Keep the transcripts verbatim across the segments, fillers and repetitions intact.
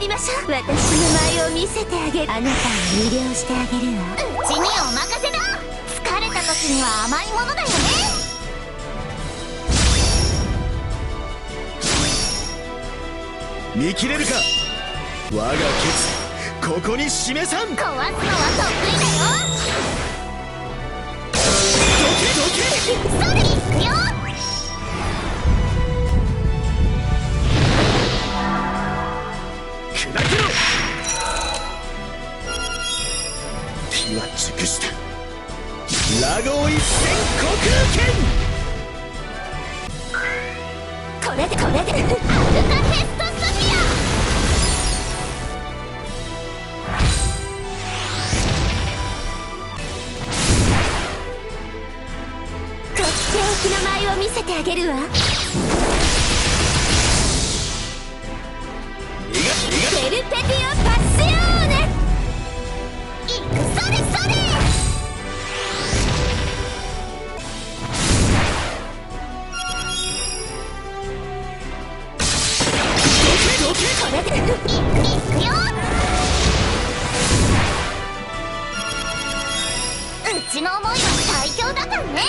りましょう。私の舞を見せてあげる。あなたを魅了してあげるわ。うちにお任せだ。疲れた時には甘いものだよね。 見切れるか。我がケツここに示さん。壊すのは得意だよ。 どけどけ。 それいくよ。 砕けろ。火は熟した。ラゴ一戦虚空拳。 これでこれでアルカテストスフィア。とっておきの舞を見せてあげるわ。ペルペティオ・パッシオーネ。いくそれそれ。これでいくよ。うちの思いは最強だからね。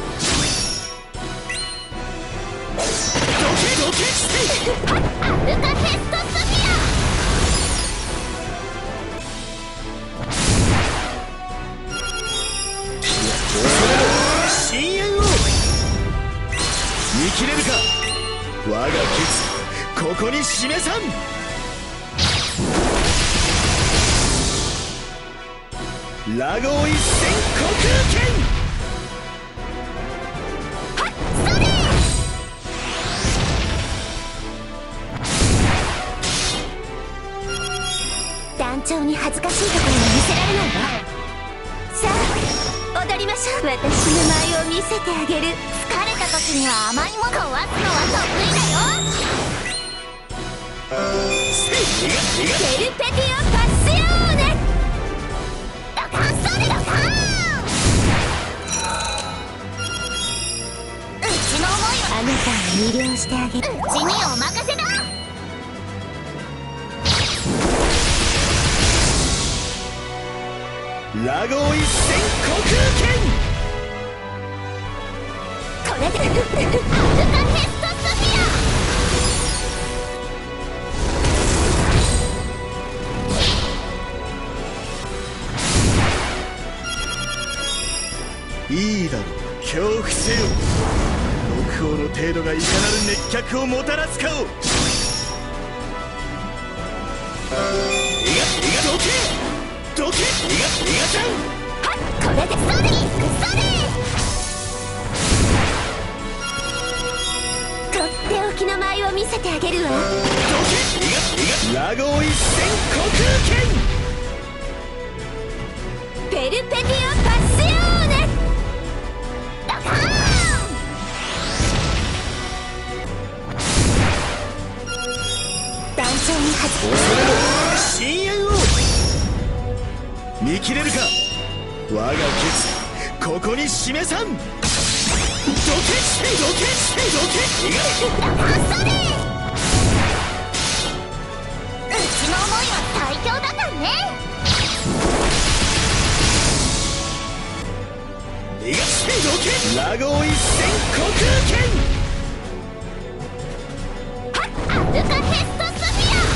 どけどけしてアルカテストスフィア。 深淵を見切れるか。我がケツここに示さん。ラゴ一戦虚空拳。 はっそれ。団長に恥ずかしいところは見せられないわ。さあ踊りましょう。私の舞を見せてあげる。疲れた時には甘いもの壊すのは得意だよ。ペルペティオ・パッシオーネ。ドカンそれドカン。うちの思いはあなたを魅了してあげる。うちにお任せだ。 ラゴ一戦虚空拳。 これでアルカテストスフィア。 いいだろう。恐怖せよ。六王の程度がいかなる熱脚をもたらすかを。いがいがどけどけ。いがいがちゃん。 はっこれでそれいくそれ。とっておきの舞を見せてあげるわ。 どけいがいがラゴ一戦虚空拳。 ペルペティオ・パッシオーネ。ドカーン。団長に恥ず恐れろ深淵を見切れるか。我がケツここに示さん。どけしてどけしてどけ。いがドカンそれ。うちの思いは最強だからね。 逃がしてどけ。ラゴ一戦虚空拳。 はっアルカテストスフィア。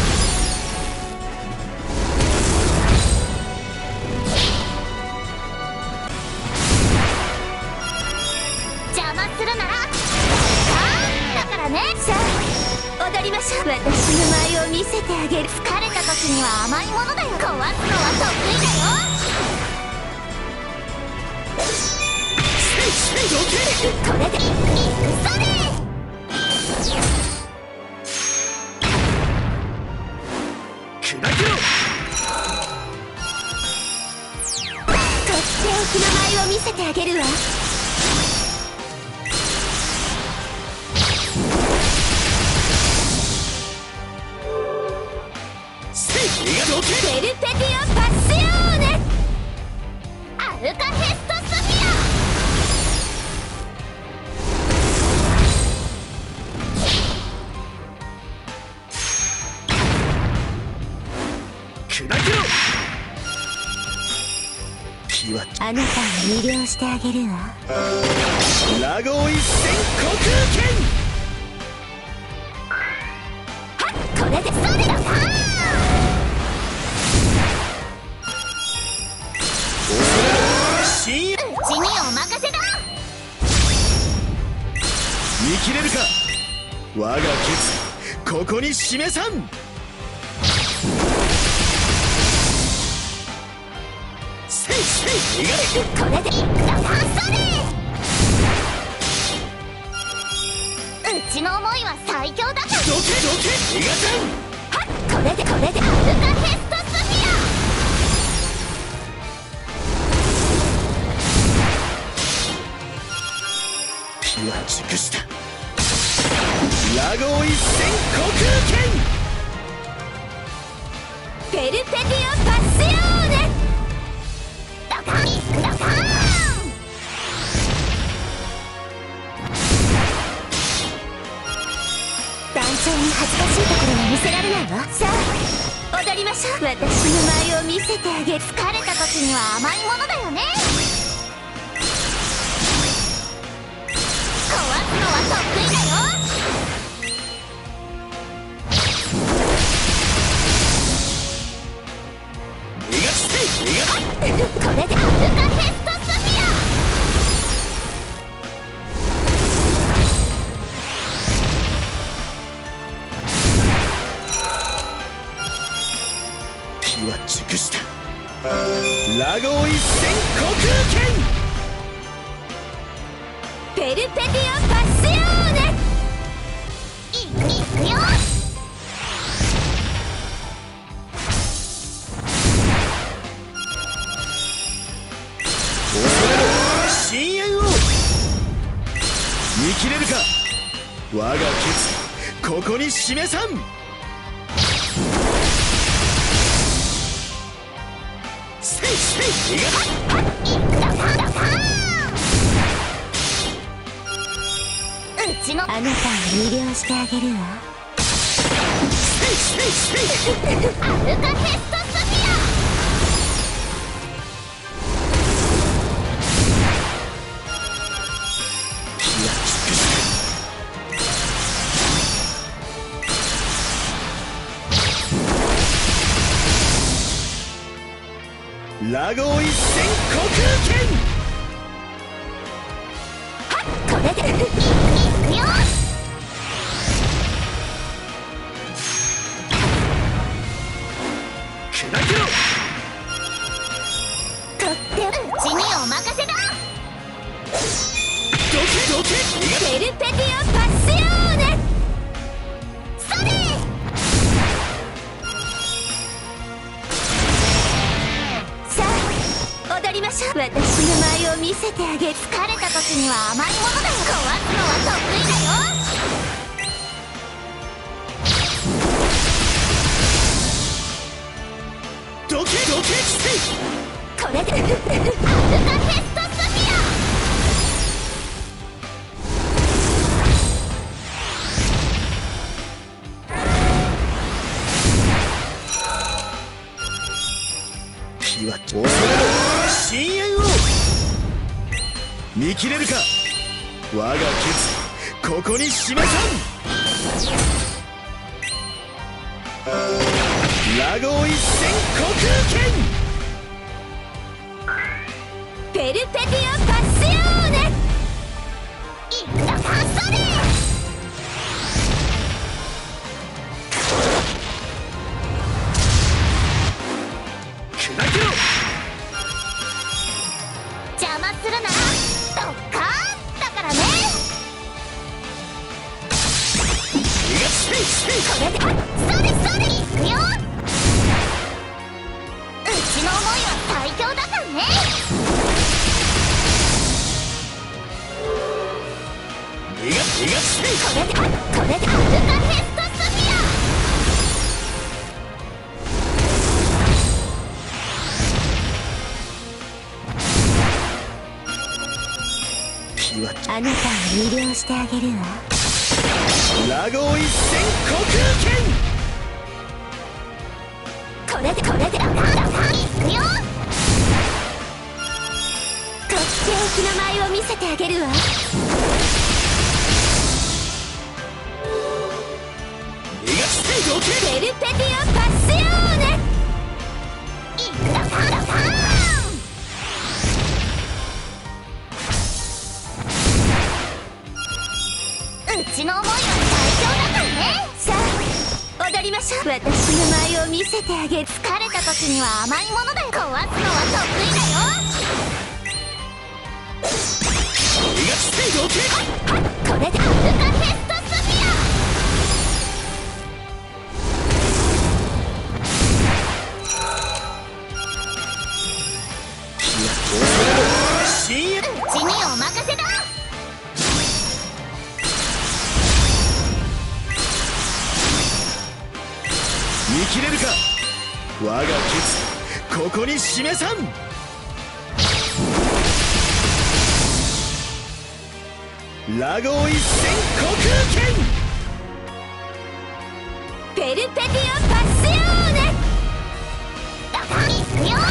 邪魔するならあーだからね。さあ踊りましょう。私の舞を見せてあげる。疲れた時には甘いものだよ。壊すのは得意だよ。これでいくそれ。 砕けろ。 とっておきの舞を見せてあげるわ。ペルペティオ・パッシオーネ。アルカテストスフィア。 ピュアあなたを魅了してあげるわ。 ラゴー一戦虚空拳。 これでそれだか深淵、 うちにお任せだ。 見切れるか。我が決ここに示さん。せいせい、逃がれ。 これでいったかそれ。うちの思いは最強だから。 どけどけ、逃がさん。 はっ、これでこれでアルカヘストスフィア。ピュア熟した。ラゴー一戦虚空拳。 ペルペティオパッシオーネ。ドカンドカーン。団長に恥ずかしいところは見せられないわ。さあ踊りましょう。私の舞を見せてあげる。疲れた時には甘いものだよね。壊すのは得意だよ。これでアルカヘストスフィア。ピュア熟した。ラゴー一戦虚空拳。 ペルペティオパッシオーネ。いいくよ。 深淵を見切れるか。我が決ここに示さん。せいせい、逃がれ。 うちのあなたを魅了してあげるわ。 せいせいせい。 アルカヘストスフィア。 ラゴー一戦虚空拳。 はっ、これでいくよ。 砕けろ。 とってうちにお任せだ。 どけどけ、逃がれ。 ペルペティオパッシオーネ。それ。さあ踊りましょう。私の舞を見せてあげる。疲れた時には甘いものだよ。壊すのは得意だよ。 どけどけして。 これでアルカヘストスフィア。 ピュア恐れろ。深淵を見切れるか。我が決ここに示さん。ラゴー一戦虚空拳。 ペルペティオパッシオーネ。いったかそれ。 砕けろ。 邪魔するならドッカーンだからね。 逃がせいせい。 これでそれそれいくよ。うちの思いは最強だからね。 逃が逃がせい。 これでこれでアルカヘストスフィア。 ピュアあなたを魅了してあげるわ。 ラゴー一戦虚空拳。 これでこれでドカンドカンいくよ。 きの舞を見せてあげるわ。 逃がしてどけ。 ペルペティオパッシオーネ。いったさんださん。うちの思いは最強だからね。さあ踊りましょう。私の舞を見せてあげる。疲れた時には甘いものだよ。壊すのは得意だよ。 逃がしてどけ。 これでアルカフェストスフィア。 深淵。 うちにお任せだ。 見切れるか。我が決ここに示さん。ラゴー一戦虚空剣。 ペルペティオパッシオーネ。だからいくよ。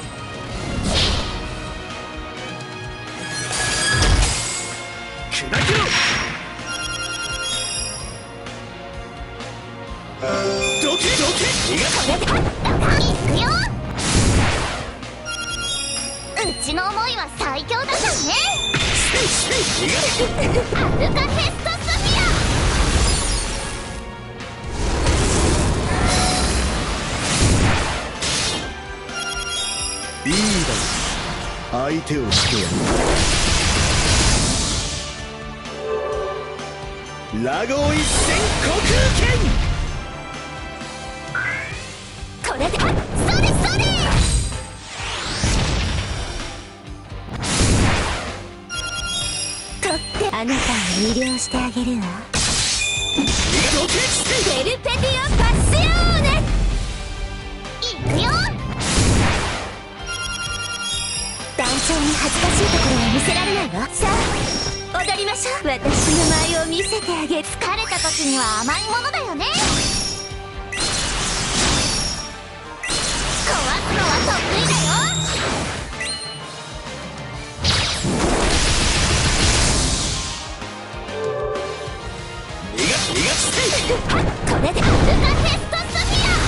砕けろ。どけどけ。逃がこれでだからいくよ。うちの思いは最強だからね。 逃がせ。 アルカフェストスフィア。 いいだろう。相手をしてやる。ラゴー一戦虚空剣。 これでそれそれ。とってあなたを魅了してあげるわ。ペルペティオパッシオーネ。いくよ。団長に恥ずかしいところは見せられないわ。さあ踊りましょう。私の舞を見せてあげる。疲れた時には甘いものだよね。壊すのは得意だよ。これでアルカフェストスフィア。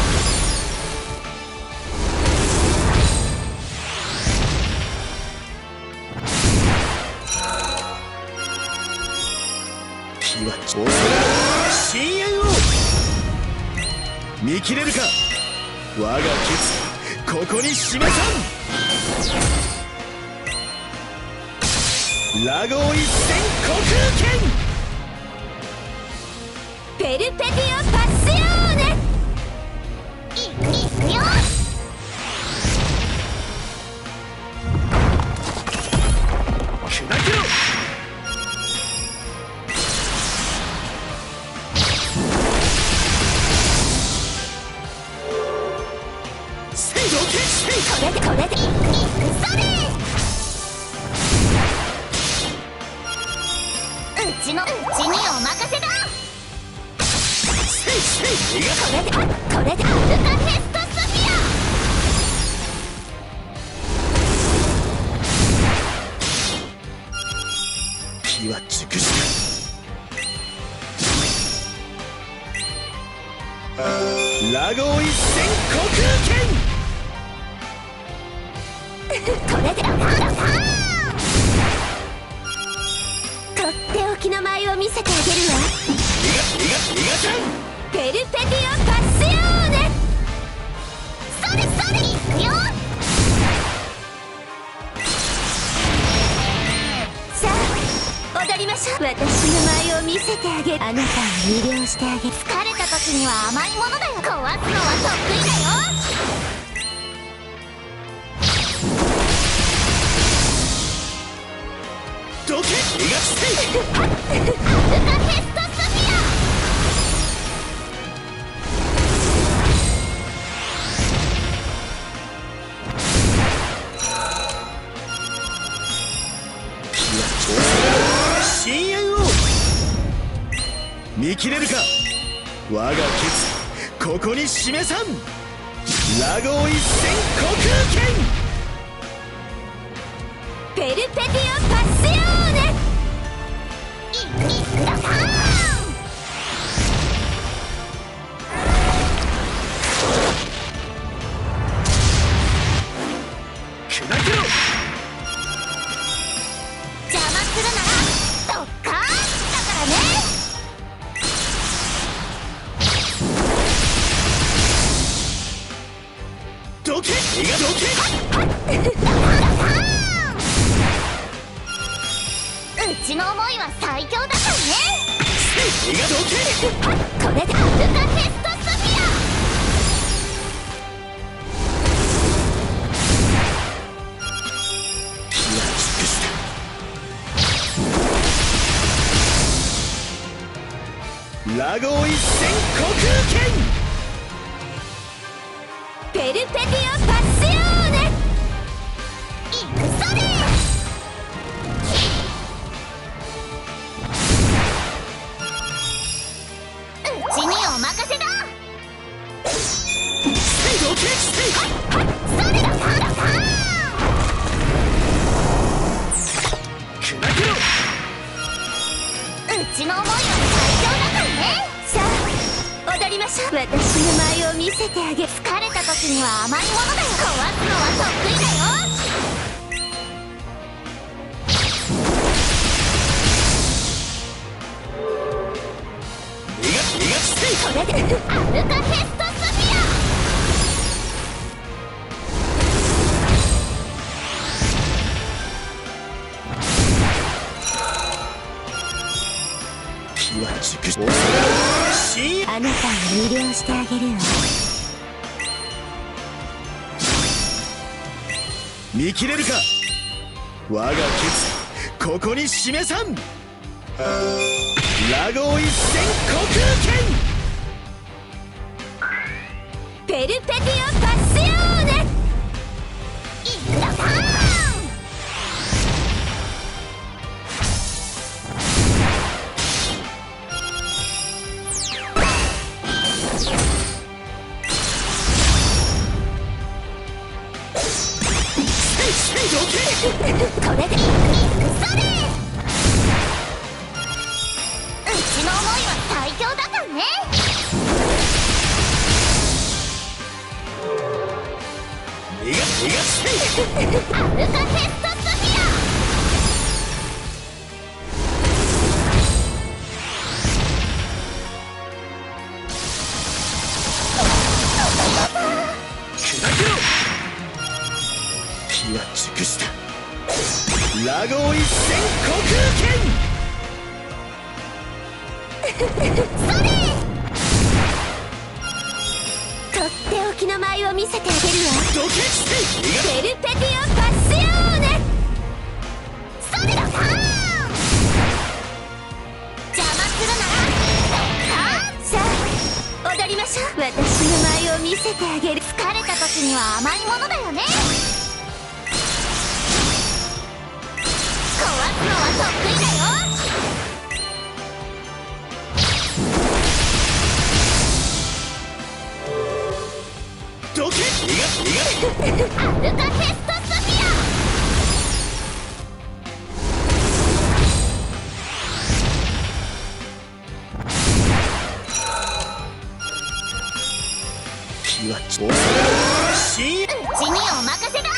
火は恐れ深淵を見切れるか。我が決ここに示さん。ラゴー一戦虚空剣。 ペルペティオパッシオーネ。いいくよ。 砕けろ。せいどけ。 これでこれでいくそれ。うちのうちにお任せだ。これでこれでアルカフェストスフィア。 火は熟した。ラゴー一戦虚空剣。 これでだだとっておきの舞を見せてあげるわ。 逃が逃が逃がさん。 ペルペティオパッシオーネ。それそれいくよ。さあ踊りましょう。私の舞を見せてあげる。あなたを魅了してあげる。疲れた時には甘いものだよ。壊すのは得意だよ。 どけ。逃がしてアルカフェストスフィア。 深淵を見切れるか。我が決ここに示さん。ラゴー一戦虚空剣。 ペペルペティオ・パッシオーネ。いくいくだかーん。 砕けろ。 邪魔するならドッカーンだからね。 どけ身がどけ。 うちの思いは最強だからね。 身がどけ。 これでアルカテストスフィア。 気は尽くした。ラゴー一戦虚空剣。 ペルペティオ・パッシオーネ。いくそれ。うちにお任せだ。 どけそれだかだか砕けろ。 うちの思いは最強だからね。さあ踊りましょう。私の舞を見せてあげ。疲れた時には甘いものだよ。壊すのは得意だよ。 身が身がつこれでアルカテストスフィア。 気は熟しあなたを魅了してあげるわ。 見切れるか。我が決ここに示さん。ラゴー一戦虚空剣。 ペルペティオ・パッシオーネ。いくらかーん。これでいくいくそれ。うちの思いは最強だからね。 身が身がつアルカテストスフィア。 砕けろ。気は熟した。ラゴー一戦虚空剣。 それ。とっておきの舞を見せてあげるわ。 どけして身がペルペティオ・パッシオーネ。それだかーん。邪魔するならドッカーン。さあ踊りましょう。私の舞を見せてあげる。疲れた時には甘いものだよね。壊すのは得意だよ。 どけ身が身がアルカテストスフィア。 気は恐れろ。しうちにお任せだ。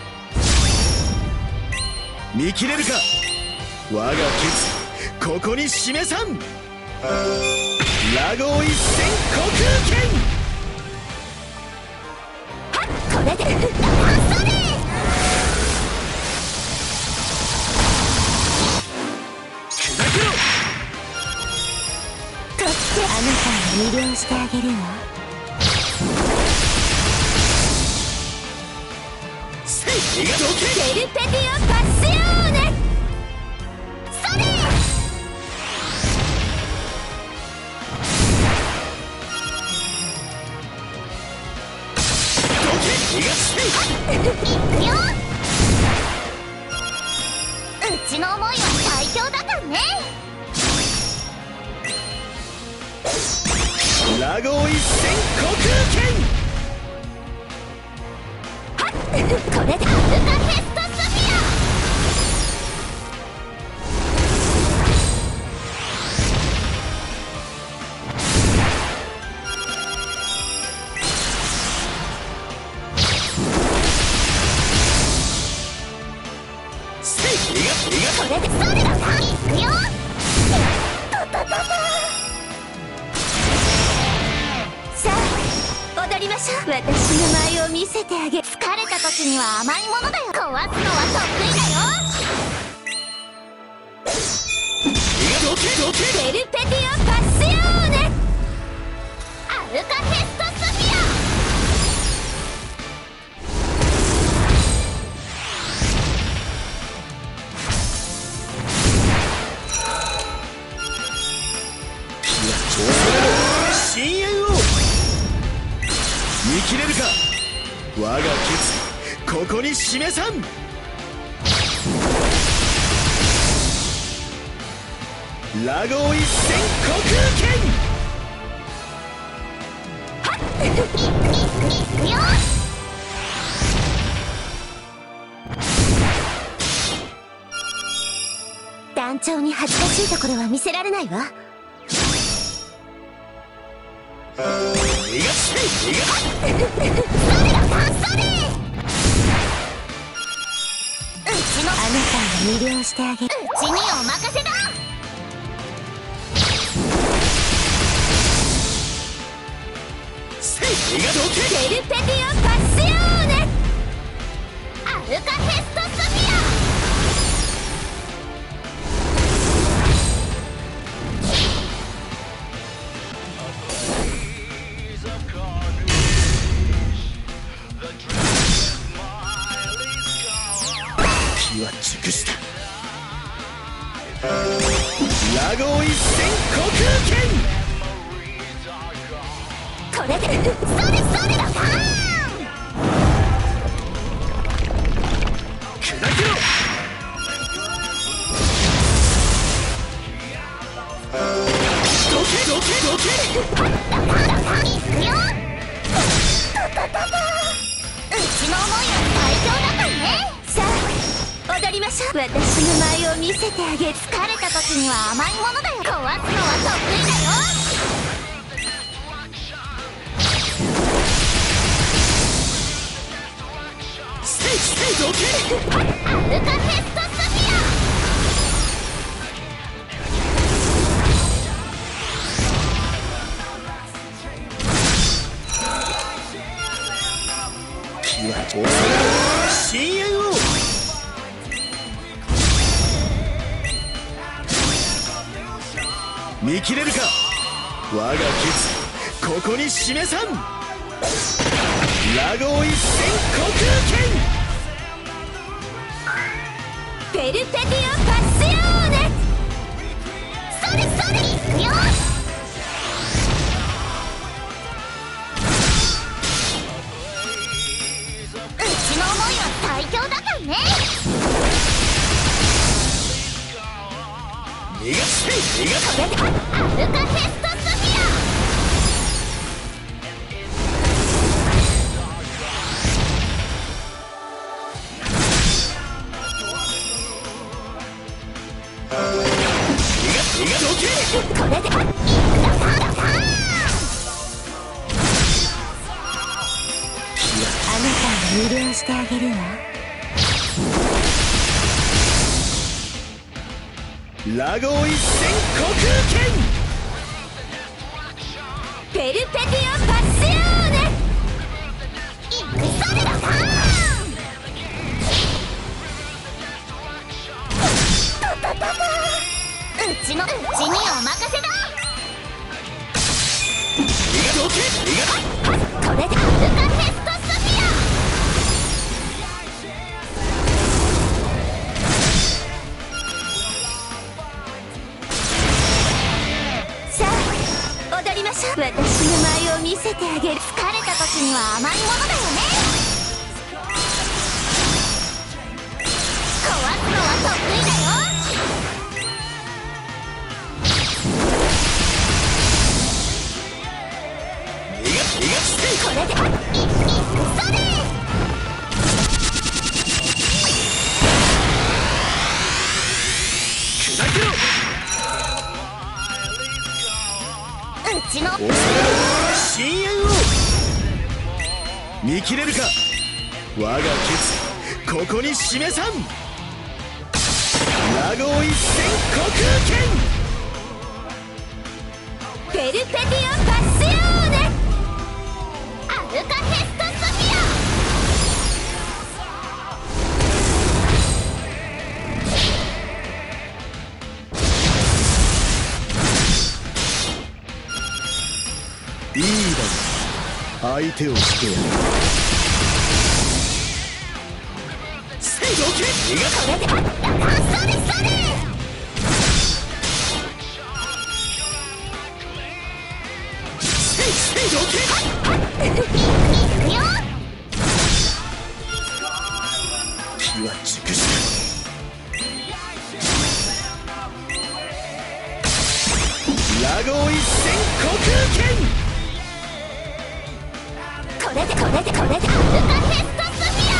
見切れるか。我が決ここに示さん。ラゴー一戦虚空剣。 これでそれ。 砕けろ。 とってあなたを魅了してあげるわ。 せい身がどけ。 ペルペティオ・パッシオーネ。それ。 どけ身がついくよ。うちの思いは最強だからね。 ラゴー一戦虚空剣。 これでアルカテストスフィア。 でそれだな。いくよ。とととと。さあ踊りましょう。私の舞を見せてあげる。疲れた時には甘いものだよ。壊すのは得意だよ。ベルペティオパッシオーネアルカヘストスフィア。 深淵を見切れるか。我が決ここに示さん。ラゴー一戦虚空拳。 はっいくよ。団長に恥ずかしいところは見せられないわ。 逃がして逃がしてそれだなそれ。うちのあなたを魅了してあげる。うちにお任せだ。 せい逃がどけ。 ベルペティオパッシオーネアルカヘストスフィア。 は熟した。ラゴー一戦虚空拳。 これでそれそれだな。 砕けろ。どけどけどけ。 いくよ。うちの思いは最強だからね。さあ踊りましょう。私の舞を見せてあげる。疲れた時には甘いものだよ。壊すのは得意だよ。 ステージステージどけ。 アルカヘストスフィア。 気は恐れろ。深淵を見切れるか。我が決ここに示さん。ラゴー一戦虚空拳。 ベルペティオパッシオーネそれそれいくよ。うちの思いは最強だからね。 逃がして逃がこれでアルカヘストスフィア。 逃がどけ。 これでいくだなだな。あなたを魅了してあげるわ。 ラゴー一戦虚空拳。 ベルペティオパッシオーネいくそれだな。とととと。うちのうちにお任せだ。 逃がどけ。逃がこれでアルカヘストスフィア。さあ踊りましょう。私の舞を見せてあげる。疲れた時には甘いものだよね。壊すのは得意だよ。これでいくそれ。 砕けろ。 うちの恐れろ。深淵を見切れるか。我が決ここに示さん。ララゴー一戦虚空拳。 ペルペティオ・パッシオーネ。アルカヘストスフィア。 いいだろ、相手をしてやる。せいどけ、逃がこれで、あっ、それそれ。 せいせいどけ。 いくよ。 気は熟した。ラゴー一戦虚空拳。 これでこれでこれでアルカヘストスフィア。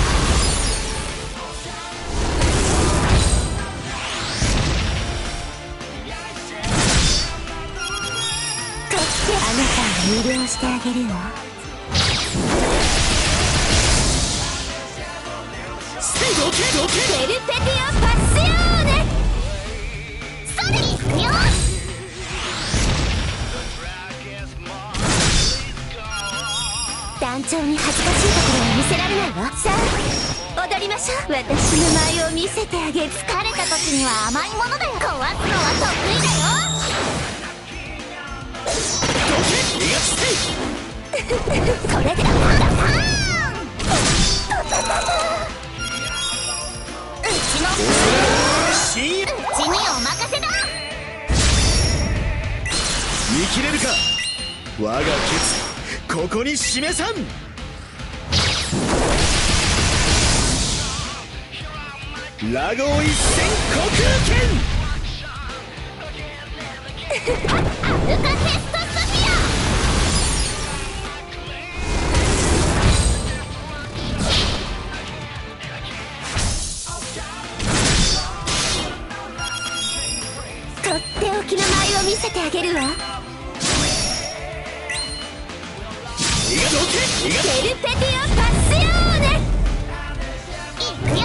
こっちあなたを魅了してあげるわ。 せいどけどけ。 ペルペティオ・パッシオーネ。それいくよ。団長に恥ずかしいところは見せられないわ。さあ踊りましょう。私の舞を見せてあげる。疲れた時には甘いものだよ。壊すのは得意だよ。 どけ、逃がしてこれでパンパン。うちの深淵。 うちにお任せだ。 見切れるか、我が決ここに示さん。ラゴー一戦虚空拳。 アルカヘストスフィア。とっておきの舞を見せてあげるわ。 逃がどけ、逃がペルペティオ・パッシオーネ。いくよ。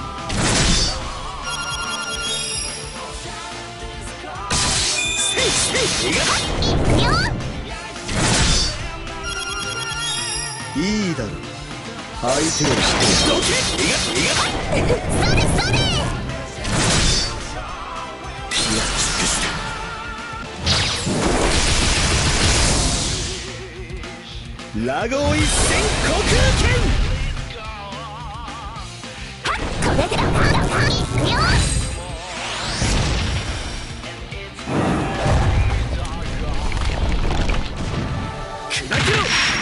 せいせい、逃がいくよ。 いいだろう、相手をしてどけ、逃が逃がそれそれ。 気は熟した。ラゴー一戦虚空拳。 これでパンパン。いくよ。 砕けろ。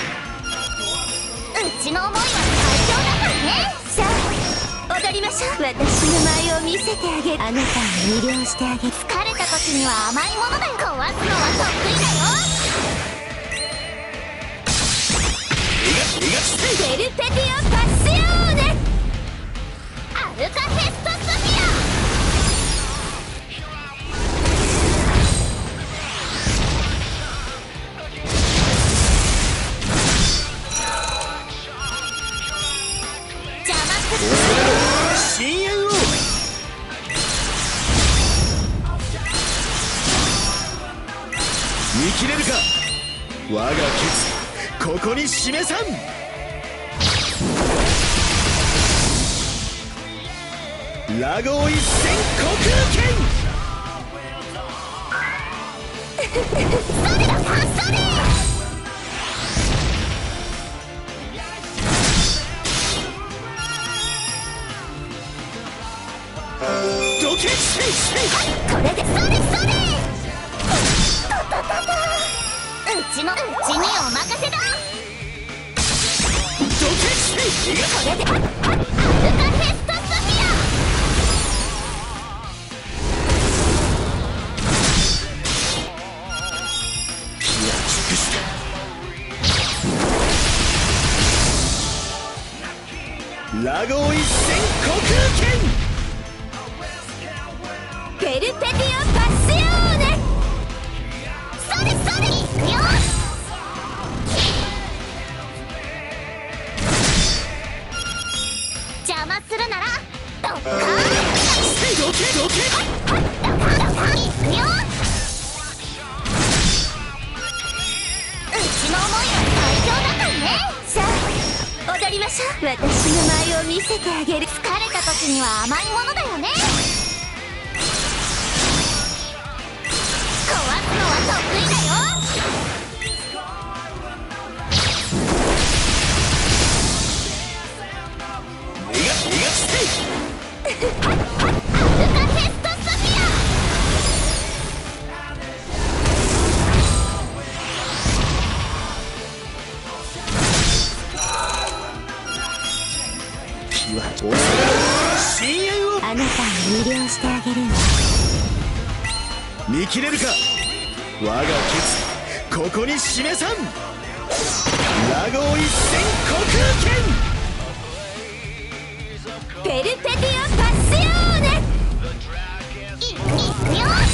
うちの思いは最強だからね。さあ踊りましょう。私の舞を見せてあげる。あなたを魅了してあげる。疲れた時には甘いものだよ。壊すのは得意だよ。 逃がしてペルペティオ・パッシオーネ。アルカヘストスフィア。邪魔する。 深淵を。見切れるか、我が決ここに示さん。ラゴー一戦虚空拳。 それだ、それ。 どけ、せいせい。 これでそれそれ。うちのうちにお任せだ。 どけ、せい。 これでアルカヘストスフィア。 気は熟した。ラゴー一戦虚空拳。 ペルペティオ・パッシオーネ。それそれ。いくよ。邪魔するならドッカーン。 どけどけいくよ。うちの思いは最強だからね。さあ踊りましょう。私の舞を見せてあげる。疲れた時には甘いものだよね。壊すのは得意だよ。 逃が逃がしてアルカテストソフィア。 火は恐れ深淵をあなたを魅了してあげるわ。 見切れるか。我が決ここに示さん。ラゴー一戦虚空剣。 ペルペティオ・パッシオーネ。いいくよ。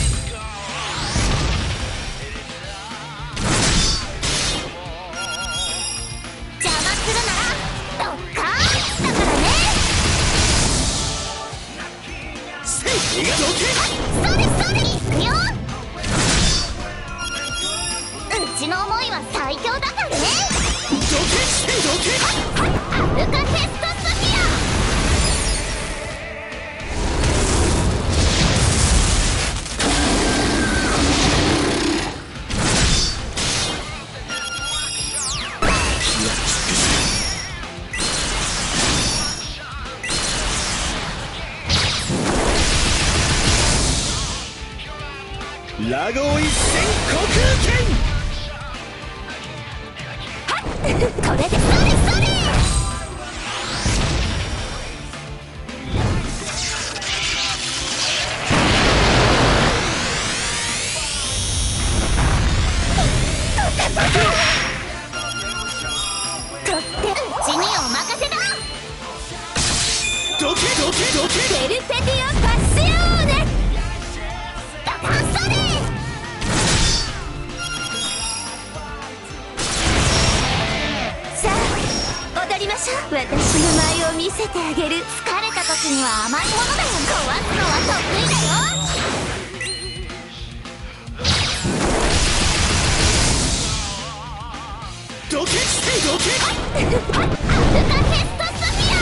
邪魔するならドッカーンだからね。 せいがどけ。 それそれいくよ。うちの思いは最強だからね。 どけしてどけ。 アルカテストソフィア。 ラゴー一戦虚空剣。 これでそれそれ。とってうちにお任せだ。 どけどけどけ。 ペルペティオ・パッシオーネ。だからそれ。さあ踊りましょう。私の舞を見せてあげる。疲れた時には甘いものだよ。壊すのは得意だよ。 どけしてどけ。 アルカテストソフィア。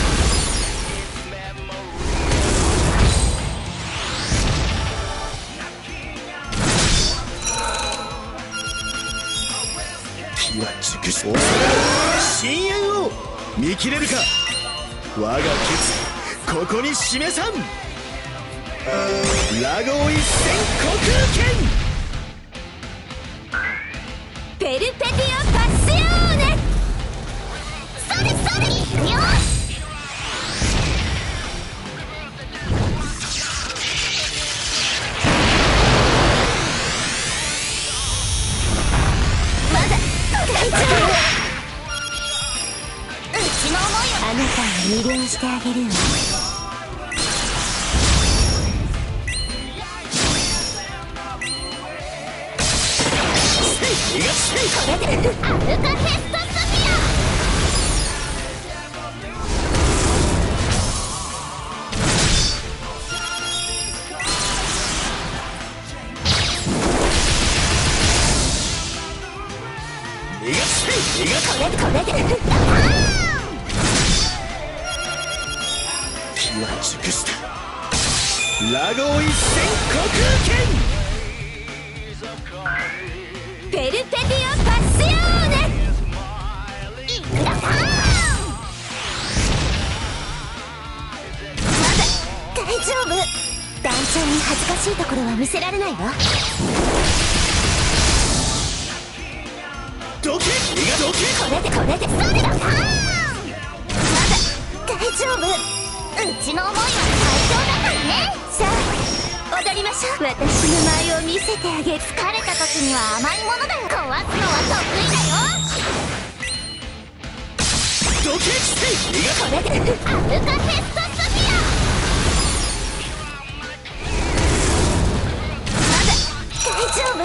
気は熟し深淵を見切れるか。我が決ここに示さん。ラゴー一戦虚空剣。 ペルペティオ・パッシオーネ。それそれいくよ。まだ大丈夫。うちの思いをあなたを魅了してあげるわ。 逃がしてこれでアルカテストソフィア。 逃がして逃がこれこれで気は熟した。ラゴー一戦虚空剣。 ペルペティオ・パッシオーネ。いくらさん。まだ大丈夫。団長に恥ずかしいところは見せられないわ。 どけ逃がどけ。 これでこれでそれださん。まだ大丈夫。うちの思いは最強だからね。さあ踊りましょう。私の舞を見せてあげる。疲れた時には甘いものだよ。壊すのは得意だよ。 どけして逃がこれでアルカテストソフィア。まだ大丈夫。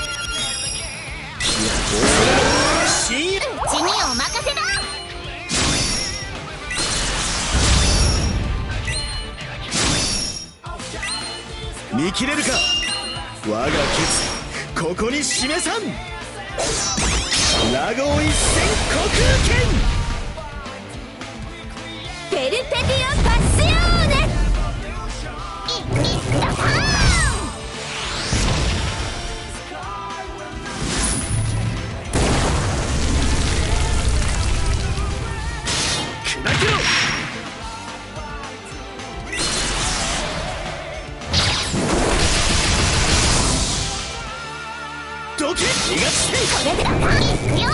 深淵。 うちにお任せだ。 見切れるか。我が決ここに示さん。ラゴー一戦虚空剣。 ペルペティオパッシオーネ。イッキッタターン。 砕けろ。どけ。逃がして。 これでだな。いくよ。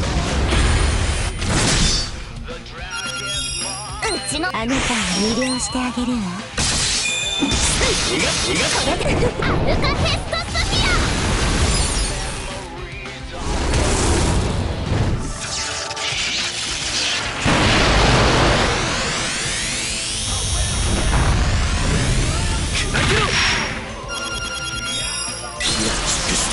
うちのあなたを魅了してあげるわ。 逃が逃がこれでアルカヘストスフィア。 砕けろ。気が尽くした。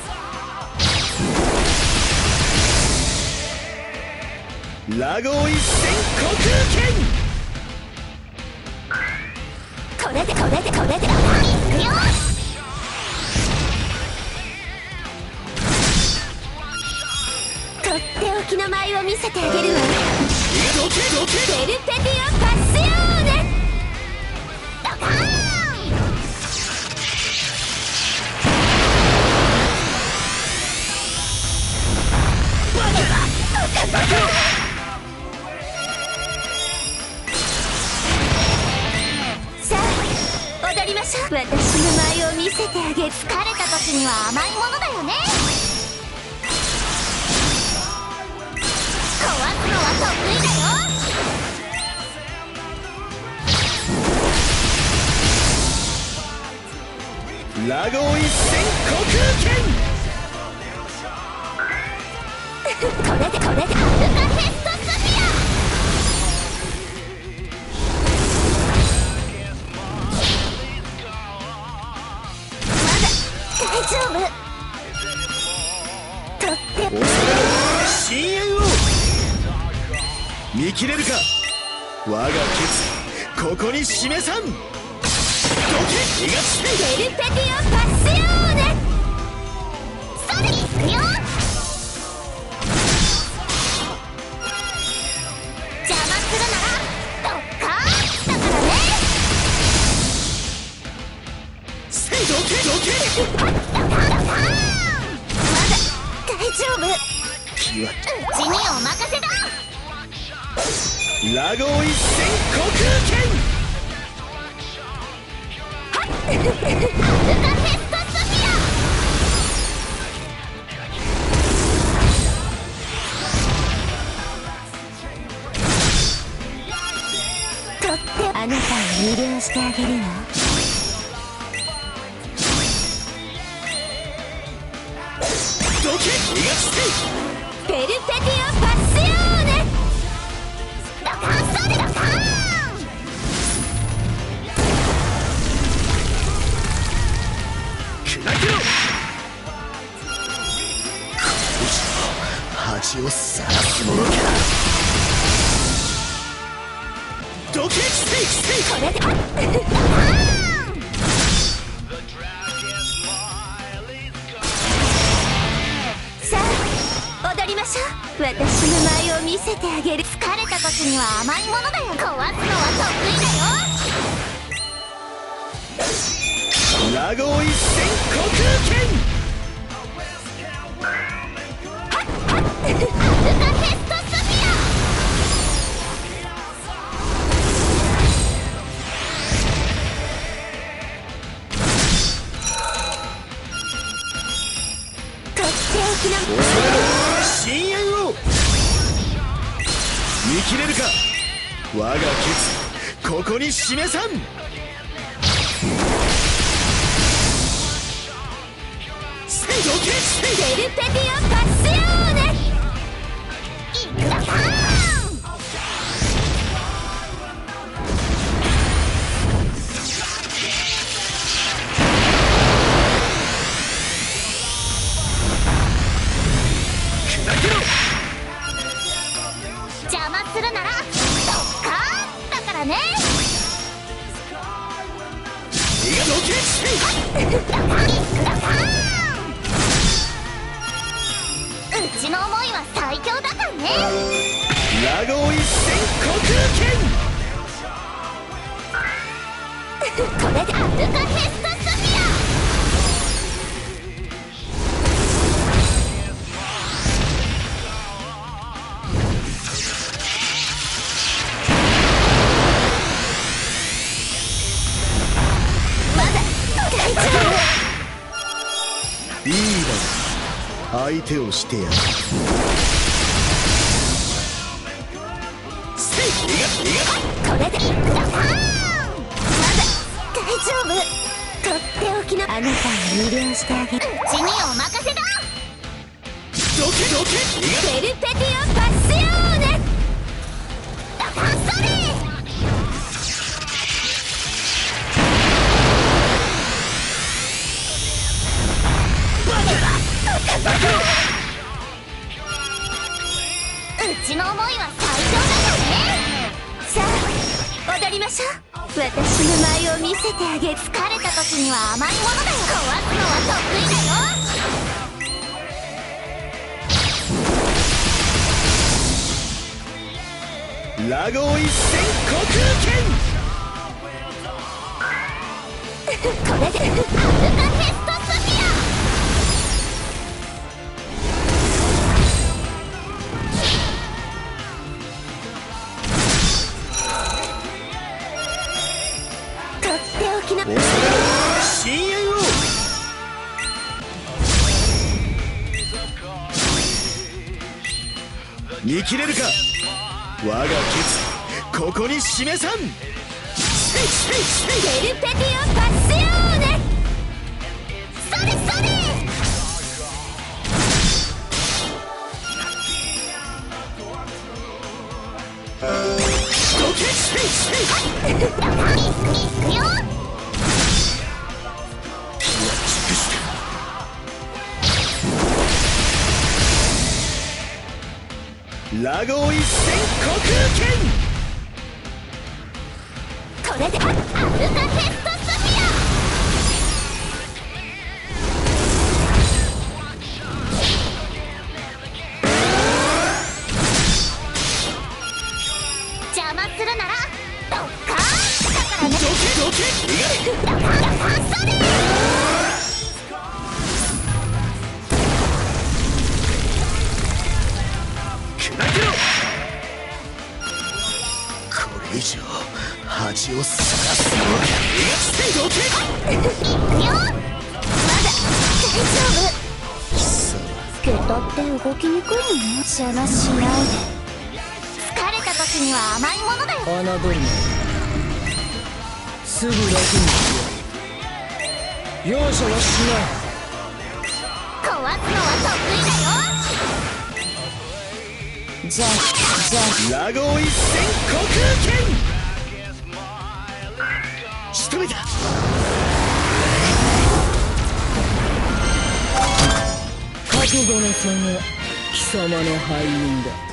ラゴー一戦虚空剣。 これでこれでこれでだな。いくよ。とっておきの舞を見せてあげるわ。 どけどけ。 ペルペティオパッシオーネ。ドカーン。 砕けろ。 さあ踊りましょう。私の舞を見せてあげる。疲れた時には甘いものだよね。壊すのは得意だよ。 ラゴー一戦虚空剣。 これでこれでアルカヘストスフィア。まだ大丈夫。とっても深淵を見切れるか。我が決ここに示さん。どけ。逃がして。 ペルペティオパッシオーネ。それいくよ。邪魔するならドッカーンだからね。 せい。どけどけ。 ドカーンドカーン。まだ大丈夫。 気はうちにお任せだ。 ラゴー一戦虚空剣。 アルカヘストスフィア。とってあなたを魅了してあげるわ。 どけ。逃がして。 ペルペティオパッシオーネ。ドカンソーデドカーン。 砕けろ。恥をさらすものか。どけ。せいせい。 これでドカーン。さあ踊りましょう。私の舞を見せてあげる。疲れた時には甘いものだよ。壊すのは得意だよ。 ラゴー一戦虚空剣。 アルカヘストスフィア。とっておきの深淵を見切れるか。我が決ここに示さん。せい。どけ。せい。 ペルペティオパッシオーネ。イッタターン。 砕けろ。 邪魔するならドッカーンだからね。 逃がうちの思いは最強だからね。 ラゴ一戦虚空拳これでアルカヘストスフィア。まだ大丈夫。 いいだろ、相手をしてやる。 これでダパーン。まだ大丈夫。とっておきのあなたを魅了してあげる。うちにお任せだ。 どけどけベルペティオパッシオーネ。ダパーンソレうちの思いは最強だからね。さあ踊りましょう。私の舞を見せてあげる。疲れた時には甘いものだよ。壊すのは得意だよ。ラゴ一戦虚空拳これでアルカヘストスフィア。とっておきの深淵を見切れるか。我が決ここに示さん。 ベルペティオパッシオーネ。それそれ。 どけいくよ。 ラゴ一戦虚空拳これでアルカヘストスフィア。邪魔するならドッカーンだからね。 どけどけダパダパソレ。 砕けろ。これ以上恥をさらすのか。どけいくよ。まだ大丈夫。 貴様ゲタって動きにくいの。邪魔しないで。疲れた時には甘いものだよ。 侮るな。すぐ楽にしよう。容赦はしない。 壊すのは得意だよ。じゃあじゃあラゴ一戦虚空拳仕留めた。 覚悟の差が貴様の敗因だ。